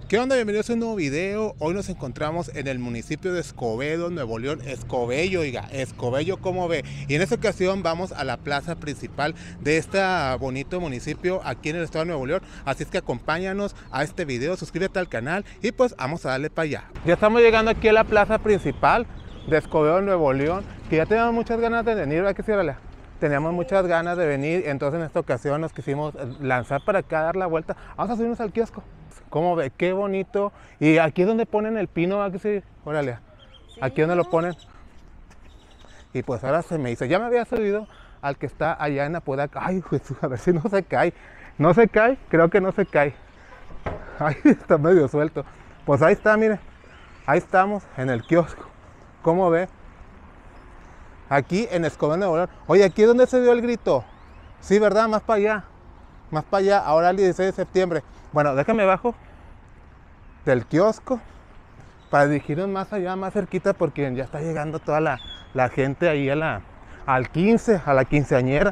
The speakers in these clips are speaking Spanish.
¿Qué onda? Bienvenidos a un nuevo video. Hoy nos encontramos en el municipio de Escobedo, Nuevo León. Escobedo, oiga, Escobedo, ¿cómo ve? Y en esta ocasión vamos a la plaza principal de este bonito municipio aquí en el estado de Nuevo León. Así es que acompáñanos a este video, suscríbete al canal y pues vamos a darle para allá. Ya estamos llegando aquí a la plaza principal de Escobedo, Nuevo León, que ya teníamos muchas ganas de venir, ¿verdad que sí, Aurelia? Teníamos muchas ganas de venir, entonces en esta ocasión nos quisimos lanzar para acá, dar la vuelta. Vamos a subirnos al kiosco. ¿Cómo ve? Qué bonito. Y aquí es donde ponen el pino, ¿a que sí? Órale. Sí, aquí es donde lo ponen. Y pues ahora se me hizo. Ya me había subido al que está allá en Apodaca. Ay, Jesús, a ver si no se cae. ¿No se cae? Creo que no se cae. Ay, está medio suelto. Pues ahí está, miren. Ahí estamos en el kiosco. ¿Cómo ve? Aquí en Escobedo, Nuevo León. Oye, ¿aquí es donde se dio el grito? Sí, ¿verdad? Más para allá. Más para allá. Ahora el 16 de septiembre. Bueno, déjame bajo del kiosco para dirigirnos más allá, más cerquita, porque ya está llegando toda la gente ahí al 15, a la quinceañera.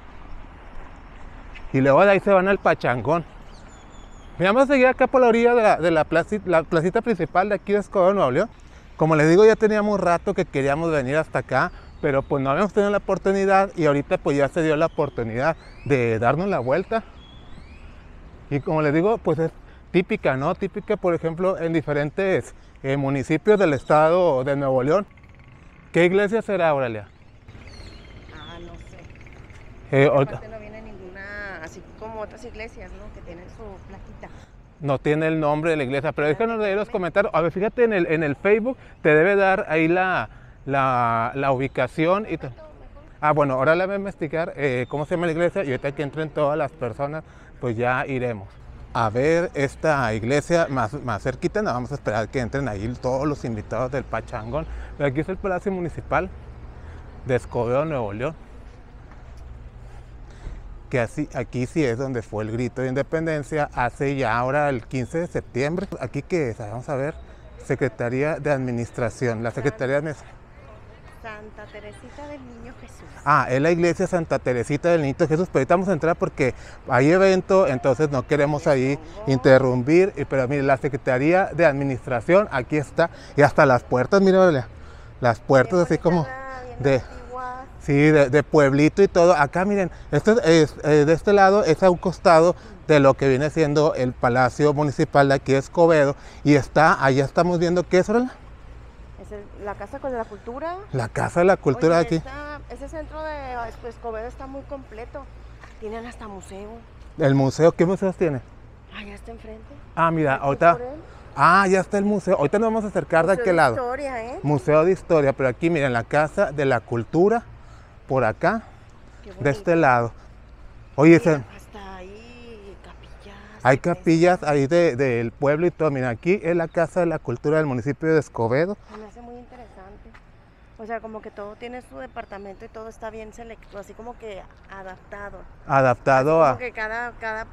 Y luego de ahí se van al pachangón. Me vamos a seguir acá por la orilla de la placita principal de aquí de Escobedo, Nuevo León. Como les digo, ya teníamos rato que queríamos venir hasta acá, pero pues no habíamos tenido la oportunidad y ahorita pues ya se dio la oportunidad de darnos la vuelta. Y como les digo, pues es típica, ¿no? Típica, por ejemplo, en diferentes municipios del estado de Nuevo León. ¿Qué iglesia será, Aurelia? Ah, no sé. Aparte no viene ninguna, así como otras iglesias, ¿no? Que tienen su plaquita. No tiene el nombre de la iglesia, pero déjanos leer los comentarios. A ver, fíjate, en el Facebook te debe dar ahí la ubicación. Y ah, bueno, ahora le voy a investigar cómo se llama la iglesia y ahorita que entren todas las personas, pues ya iremos a ver esta iglesia más cerquita. No vamos a esperar que entren ahí todos los invitados del pachangón. Pero aquí es el Palacio Municipal de Escobedo, Nuevo León. Que aquí sí es donde fue el grito de independencia hace ya ahora el 15 de septiembre. Aquí que es, vamos a ver, Secretaría de Administración, la Secretaría de Administración. Santa Teresita del Niño Jesús. Ah, es la iglesia Santa Teresita del Niño Jesús, pero ahorita vamos a entrar porque hay evento, entonces no queremos ahí interrumpir. Pero mire, la Secretaría de Administración, aquí está, y hasta las puertas, mire, las puertas así como de... Sí, de pueblito y todo. Acá miren, esto es, de este lado es a un costado de lo que viene siendo el Palacio Municipal de aquí de Escobedo. Y allá estamos viendo, ¿qué es, Aurelia? La Casa de la Cultura. La Casa de la Cultura. Oye, aquí. Ese centro de Escobedo está muy completo. Tienen hasta museo. ¿El museo? ¿Qué museos tiene? Allá está enfrente. Ah, mira, ahorita... Ah, ya está el museo. Ahorita nos vamos a acercar de aquel lado. Museo de Historia, ¿eh? Museo de Historia, pero aquí miren, la Casa de la Cultura, por acá, de este lado. Oye, mira, hasta ahí capillas. Hay capillas ahí del pueblo y todo. Mira, aquí es la Casa de la Cultura del municipio de Escobedo. Me hace muy interesante. O sea, como que todo tiene su departamento y todo está bien selecto, así como que adaptado. Adaptado así como que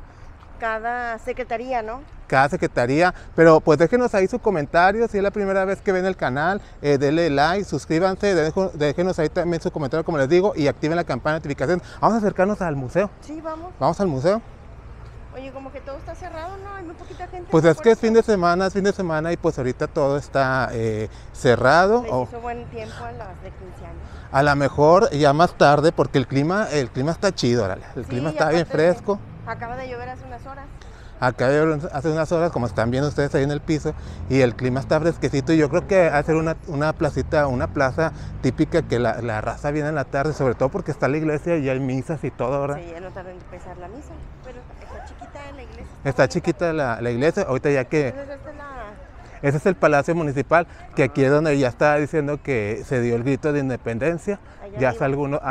cada secretaría, ¿no? Cada secretaría, pero pues déjenos ahí su comentario, si es la primera vez que ven el canal, denle like, suscríbanse, déjenos ahí también su comentario, como les digo, y activen la campana de notificación. Vamos a acercarnos al museo. Sí, vamos. Vamos al museo. Oye, como que todo está cerrado, ¿no? Hay muy poquita gente. Pues es que es fin de semana y pues ahorita todo está cerrado. Les hizo buen tiempo a las de 15 años. A lo mejor ya más tarde, porque el clima está chido, órale. El clima está bien fresco. Acaba de llover hace unas horas. Acá hace unas horas, como están viendo ustedes ahí en el piso, y el clima está fresquecito. Y yo creo que hacer una plaza típica que la raza viene en la tarde, sobre todo porque está la iglesia y hay misas y todo, ¿verdad? Sí, ya no tarda en empezar la misa, pero está chiquita la iglesia. Está chiquita la iglesia, ahorita ya que... Entonces, ese es el Palacio Municipal, que aquí es donde ya está diciendo que se dio el grito de independencia, ya hace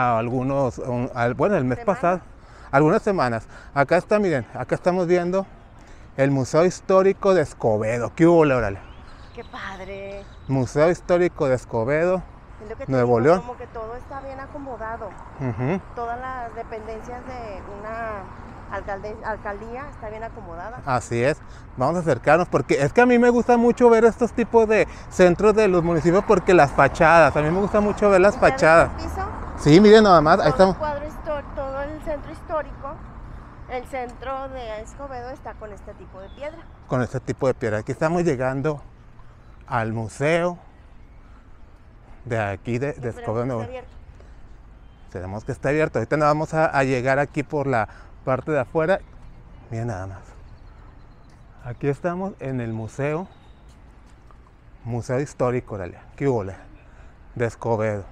bueno, el mes pasado, algunas semanas. Acá está, miren, acá estamos viendo el Museo Histórico de Escobedo. ¿Qué hubo, Laura? ¡Qué padre! Museo Histórico de Escobedo, Nuevo León. Como que todo está bien acomodado. Todas las dependencias de una alcaldía está bien acomodada. Así es, vamos a acercarnos porque es que a mí me gusta mucho ver estos tipos de centros de los municipios porque las fachadas, a mí me gusta mucho ver las fachadas. ¿Ya ves el piso? Sí, miren nada más, ahí estamos. Todo el centro histórico El centro de Escobedo está con este tipo de piedra. Con este tipo de piedra. Aquí estamos llegando al museo de aquí de Escobedo Nuevo León. Tenemos que estar abierto. Ahorita nos vamos a llegar aquí por la parte de afuera. Miren nada más. Aquí estamos en el museo histórico, Oralia. ¿Qué hubo? De Escobedo.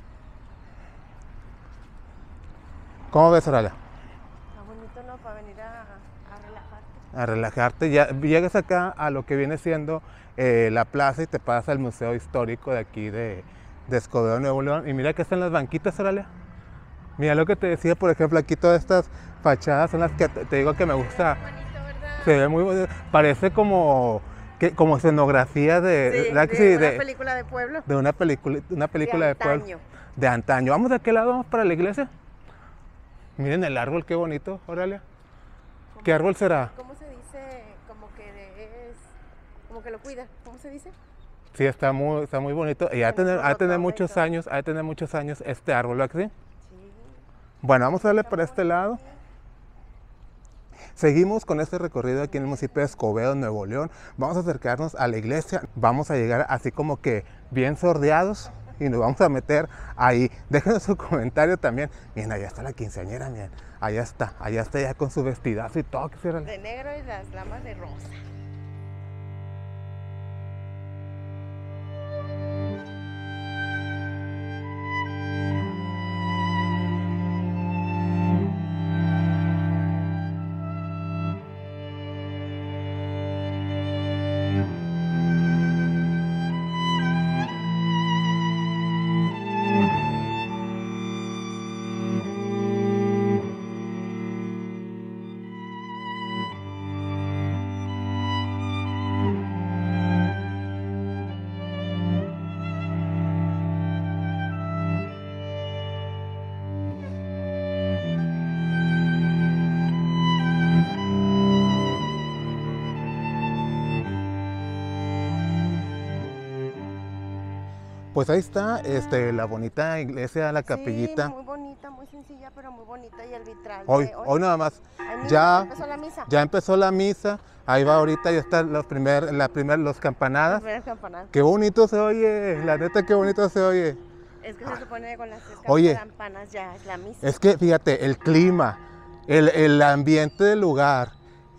¿Cómo ves, Oralia? Está bonito, ¿no? Para venir a relajarte. A relajarte. Ya llegas acá a lo que viene siendo la plaza y te pasas al museo histórico de aquí de Escobedo, Nuevo León. Y mira que están las banquitas, Oralia. Mira lo que te decía, por ejemplo, aquí todas estas fachadas son las que te digo que me gusta. Bonito, ¿verdad? Se ve muy bonito. Parece como escenografía de una película de pueblo. De una película de pueblo. De antaño. Vamos de aquel lado, vamos para la iglesia. Miren el árbol, qué bonito, Oralia. ¿Qué árbol será? ¿Cómo se dice? Como que lo cuida. ¿Cómo se dice? Sí, está muy bonito. Y ha de tener muchos años, este árbol, ¿verdad que sí? Sí. Bueno, vamos a darle por este lado. Seguimos con este recorrido aquí en el municipio de Escobedo, Nuevo León. Vamos a acercarnos a la iglesia. Vamos a llegar así como que bien sordeados y nos vamos a meter ahí. Déjenos su comentario también. Miren, allá está la quinceañera, miren. Allá está ya con su vestidazo y todo. De negro y las lamas de rosa. Pues ahí está la bonita iglesia, la capillita. Sí, muy bonita, muy sencilla, pero muy bonita. Y el vitral. Hoy nada más. Ya empezó la misa. Ya empezó la misa. Ahí va ahorita, ya están los campanadas. Qué bonito se oye, la neta, qué bonito se oye. Es que se supone que con las campanas ya es la misa. Es que fíjate, el clima, el ambiente del lugar,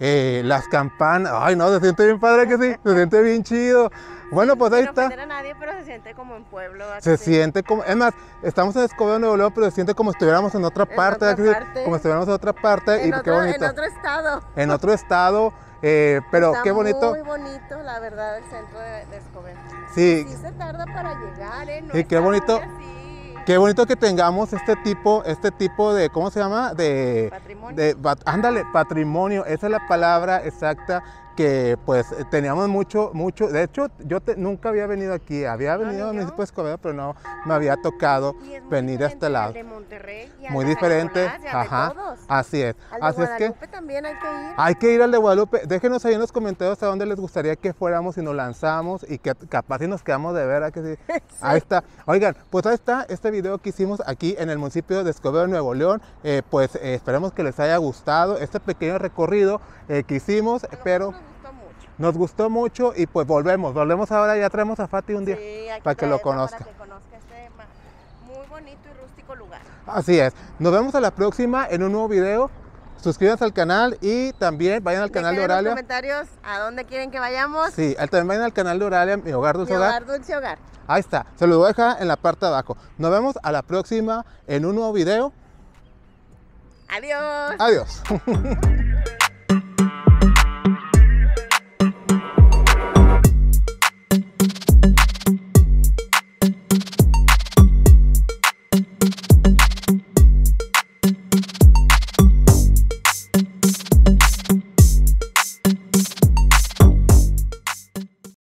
las campanas. Ay, no, se siente bien padre que sí, se siente bien chido. Bueno, pues ahí está. No ofender a nadie, pero se siente como en pueblo. Se siente como, es más, estamos en Escobedo, Nuevo León, pero se siente como si estuviéramos en otra parte. Como si estuviéramos en otra parte. Y qué bonito. En otro estado. En otro estado, pero está qué bonito. Muy bonito, la verdad, el centro de Escobedo. Sí. Sí se tarda para llegar, No y qué bonito. Qué bonito que tengamos este tipo de, ¿cómo se llama? Patrimonio. Ándale, patrimonio, esa es la palabra exacta, que pues teníamos mucho, de hecho yo nunca había venido aquí, había venido al municipio de Escobedo, pero no me había tocado venir a este lado. De Monterrey y muy diferente, ajá, así es. Al de Guadalupe también hay que ir. Hay que ir al de Guadalupe, déjenos ahí en los comentarios a dónde les gustaría que fuéramos y nos lanzamos y que capaz si nos quedamos de ver, ¿a que sí? Sí. Ahí está, oigan, pues ahí está este video que hicimos aquí en el municipio de Escobedo, Nuevo León, pues esperemos que les haya gustado este pequeño recorrido que hicimos, pero nos gustó mucho y pues volvemos ahora, ya traemos a Fati un día para que lo conozca. Para que conozca este muy bonito y rústico lugar. Así es, nos vemos a la próxima en un nuevo video. Suscríbanse al canal y también vayan al canal de Oralia. En los comentarios a dónde quieren que vayamos. Sí, también vayan al canal de Oralia, Mi Hogar Dulce Hogar. Mi Hogar Dulce Hogar. Ahí está, se lo voy a dejar en la parte de abajo. Nos vemos a la próxima en un nuevo video. Adiós. Adiós.